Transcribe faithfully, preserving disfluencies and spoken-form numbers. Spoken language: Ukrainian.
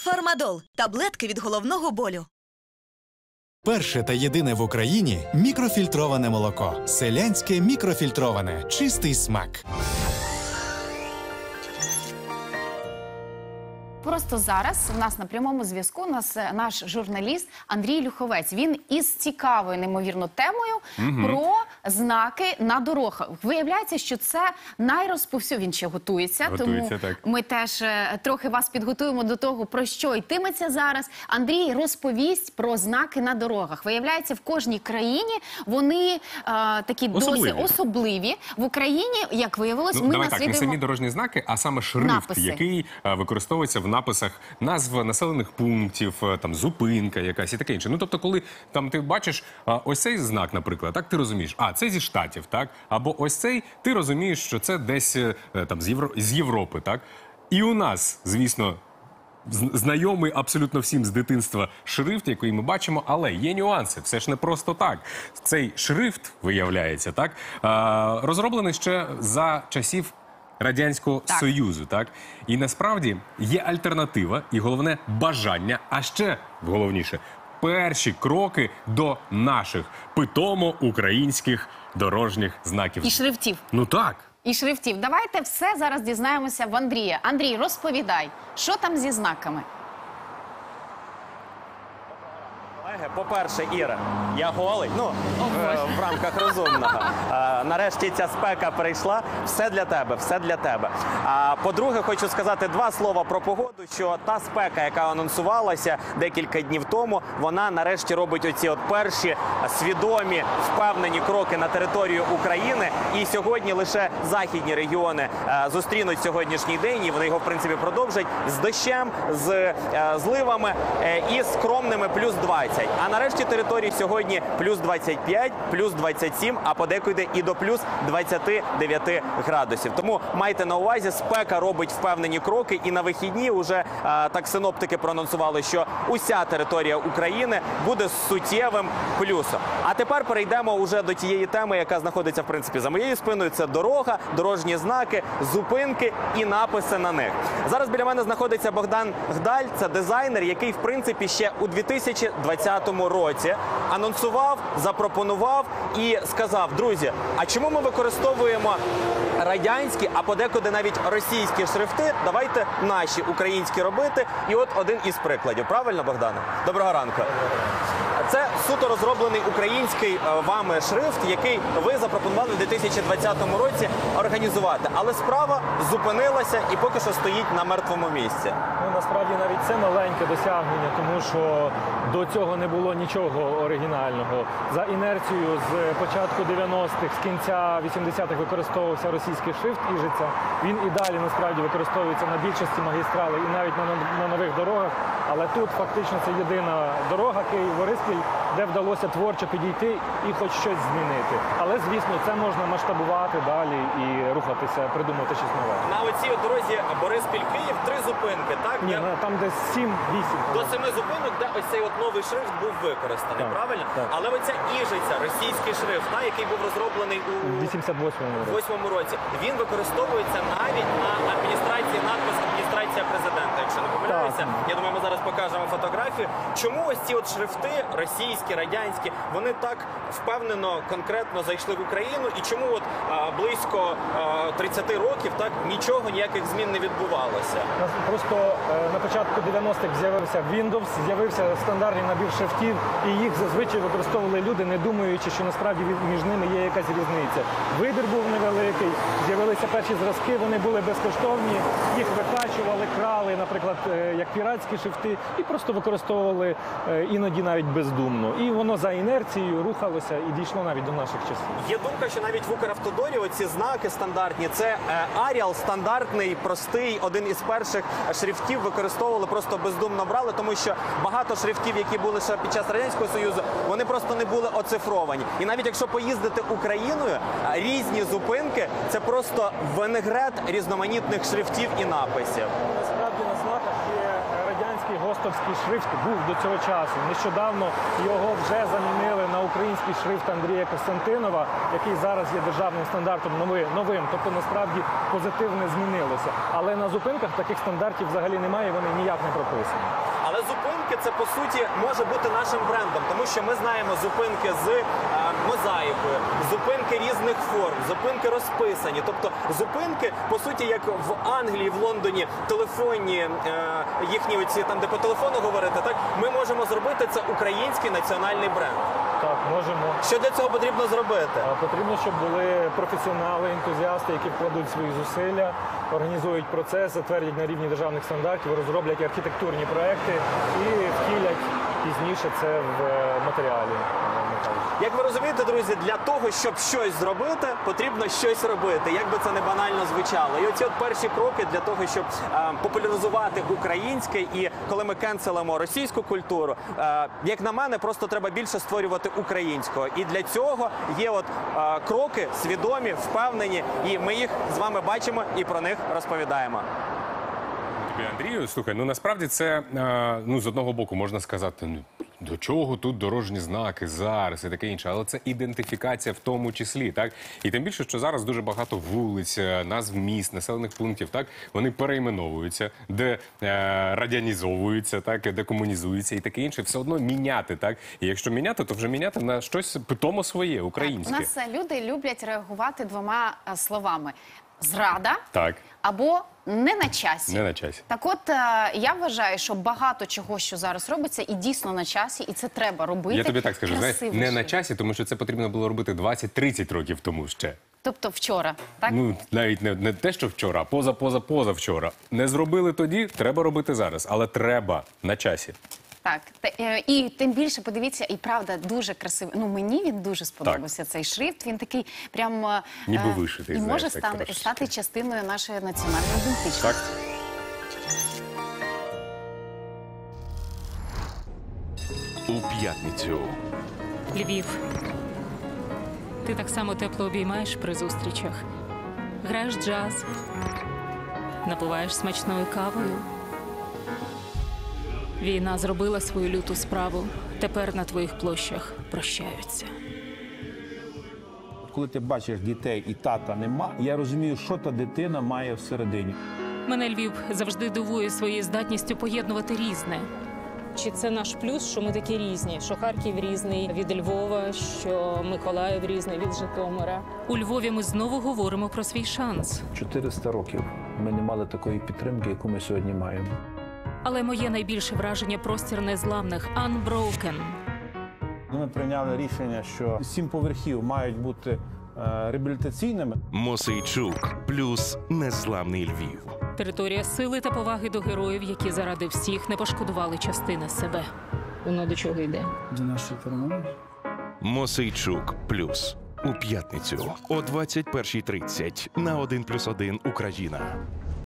Фармадол – таблетки від головного болю. Перше та єдине в Україні мікрофільтроване молоко. Селянське мікрофільтроване. Чистий смак. Просто зараз у нас на прямому зв'язку у нас наш журналіст Андрій Люховець. Він із цікавою, неймовірно, темою угу. про знаки на дорогах. Виявляється, що це найрозповсюдженіше. Він ще готується, готується тому так. ми теж трохи вас підготуємо до того, про що йтиметься зараз. Андрій розповість про знаки на дорогах. Виявляється, в кожній країні вони а, такі особливі. досить особливі. В Україні, як виявилось, ну, ми давай наслідуємо... так, не самі дорожні знаки, а саме шрифт, написи. який а, використовується в написах назв населених пунктів, там зупинка якась і таке інше. Ну, тобто, коли там ти бачиш а, ось цей знак, наприклад, так ти розумієш, а, це зі Штатів, так? Або ось цей, ти розумієш, що це десь там з, Євро... з Європи, так? І у нас, звісно, знайомий абсолютно всім з дитинства шрифт, який ми бачимо, але є нюанси. Все ж не просто так. Цей шрифт, виявляється, так, а, розроблений ще за часів Радянського так. Союзу, так? І насправді є альтернатива і головне бажання, а ще головніше перші кроки до наших питомо українських дорожніх знаків. І шрифтів. Ну так. І шрифтів. Давайте все зараз дізнаємося в Андрія. Андрій, розповідай, що там зі знаками? По-перше, Іра, я голий, ну, в, в рамках розумного. А, нарешті ця спека прийшла, все для тебе, все для тебе. А по-друге, хочу сказати два слова про погоду, що та спека, яка анонсувалася декілька днів тому, вона нарешті робить оці от перші свідомі, впевнені кроки на територію України. І сьогодні лише західні регіони а, зустрінуть сьогоднішній день, і вони його, в принципі, продовжать з дощем, з а, зливами а, і скромними плюс двадцять. А нарешті території сьогодні плюс двадцять п'ять, плюс двадцять сім, а подекуди і до плюс двадцяти дев'яти градусів. Тому майте на увазі, спека робить впевнені кроки, і на вихідні вже а, так синоптики проанонсували, що уся територія України буде з суттєвим плюсом. А тепер перейдемо уже до тієї теми, яка знаходиться, в принципі, за моєю спиною. Це дорога, дорожні знаки, зупинки і написи на них. Зараз біля мене знаходиться Богдан Гдаль, це дизайнер, який, в принципі, ще у дві тисячі двадцятому році анонсував, запропонував і сказав: друзі, а чому ми використовуємо радянські, а подекуди навіть російські шрифти, давайте наші українські робити. І от один із прикладів. Правильно, Богдане? Доброго ранку. Це суто розроблений український вами шрифт, який ви запропонували в дві тисячі двадцятому році організувати. Але справа зупинилася і поки що стоїть на мертвому місці. Ну, насправді навіть це маленьке досягнення, тому що до цього не було нічого оригінального. За інерцією з початку дев'яностих, з кінця вісімдесятих використовувався російський шрифт Іжиця. Він і далі насправді використовується на більшості магістралей і навіть на, на нових дорогах. Але тут фактично це єдина дорога Київ-Бориспіль, де вдалося творчо підійти і хоч щось змінити. Але, звісно, це можна масштабувати далі і рухатися, придумати щось нове. На оцій дорозі Бориспіль-Київ три зупинки, так? Ні, де... там десь сім-вісім. До семи зупинок, де ось цей от новий шрифт був використаний, так, правильно? Так. Але оця Іжиця, російський шрифт, та, який був розроблений у вісімдесят восьмому році, він використовується навіть на адміністрації, надпис «Адміністрація президента», якщо не помиляюся. Я думаю, ми зараз покажемо фотографію. Чому ось ці от шрифти, російські, радянські, вони так впевнено, конкретно зайшли в Україну? І чому от а, близько а, тридцяти років так нічого, ніяких змін не відбувалося? Просто е, на початку дев'яностих з'явився Windows, з'явився стандартний набір шрифтів, і їх зазвичай використовували люди, не думаючи, що насправді між ними є якась різниця. Вибір був невеликий, з'явилися перші зразки, вони були безкоштовні, їх викачували, крали, наприклад, е, як піратські шрифти, і просто використовували е, іноді навіть бездумно. І воно за інерцією рухалося і дійшло навіть до наших часів. Є думка, що навіть в Укравтодорі оці знаки стандартні, це Аріал, стандартний, простий, один із перших шрифтів використовували, просто бездумно брали, тому що багато шрифтів, які були ще під час Радянського Союзу, вони просто не були оцифровані. І навіть якщо поїздити Україною, різні зупинки – це просто винегрет різноманітних шрифтів і написів. Насправді на знаках є радянський литовський шрифт був до цього часу. Нещодавно його вже замінили на український шрифт Андрія Костянтинова, який зараз є державним стандартом нови- новим. Тобто, насправді, позитив не змінилося. Але на зупинках таких стандартів взагалі немає, вони ніяк не прописані. Але зупинки це по суті може бути нашим брендом, тому що ми знаємо зупинки з е, мозаїкою, зупинки різних форм, зупинки розписані. Тобто зупинки, по суті, як в Англії, в Лондоні, телефонні е, їхні оці там, де по телефону говорити, так ми можемо зробити це український національний бренд. Так, можемо. Що для цього потрібно зробити? А Потрібно, щоб були професіонали, ентузіасти, які вкладуть свої зусилля, організують процес, затвердять на рівні державних стандартів, розроблять архітектурні проекти і втілять пізніше це в е, матеріалі. Як ви розумієте, друзі, для того, щоб щось зробити, потрібно щось робити, як би це не банально звучало. І оці от перші кроки для того, щоб е, популяризувати українське, і коли ми кенселимо російську культуру, е, як на мене, просто треба більше створювати українського. І для цього є от е, кроки свідомі, впевнені, і ми їх з вами бачимо і про них розповідаємо. Тобі, Андрію, слухай, ну насправді це, е, ну, з одного боку можна сказати, ну, до чого тут дорожні знаки зараз і таке інше, але це ідентифікація в тому числі, так? І тим більше, що зараз дуже багато вулиць, е, назв міст, населених пунктів, так? Вони перейменовуються, де е, радянізовуються, так? Декомунізуються і таке інше. Все одно міняти, так? І якщо міняти, то вже міняти на щось питомо своє, У українське. нас е, люди люблять реагувати двома е, словами: зрада Так, або не на часі. не на часі. Так от, е, я вважаю, що багато чого, що зараз робиться, і дійсно на часі, і це треба робити. Я тобі так скажу, знаєш, красивіше. не на часі, тому що це потрібно було робити двадцять-тридцять років тому ще. Тобто вчора, так? Ну, навіть не, не те, що вчора, а поза, поза, поза вчора. Не зробили тоді, треба робити зараз. Але треба на часі. Так, Те- е, і тим більше, подивіться, і правда, дуже красивий. Ну, мені він дуже сподобався, цей шрифт. Він такий прям... е, Ніби е, вишитий, І знаєш, може так стати, трошечки. стати частиною нашої національної ідентичності. Так? У п'ятницю Львів. Ти так само тепло обіймаєш при зустрічах. Граєш джаз, напиваєш смачною кавою. Війна зробила свою люту справу. Тепер на твоїх площах прощаються. Коли ти бачиш дітей і тата нема, я розумію, що та дитина має всередині. Мене Львів завжди дивує своєю здатністю поєднувати різне. Чи це наш плюс, що ми такі різні? Що Харків різний від Львова, що Миколаїв різний від Житомира. У Львові ми знову говоримо про свій шанс. чотириста років ми не мали такої підтримки, яку ми сьогодні маємо. Але моє найбільше враження – простір незламних Unbroken. Ми прийняли рішення, що сім поверхів мають бути е, реабілітаційними. Мосейчук плюс незламний Львів. Територія сили та поваги до героїв, які заради всіх не пошкодували частини себе. Воно до чого йде? Мосейчук плюс у п'ятницю о двадцять першій тридцять на один плюс один Україна.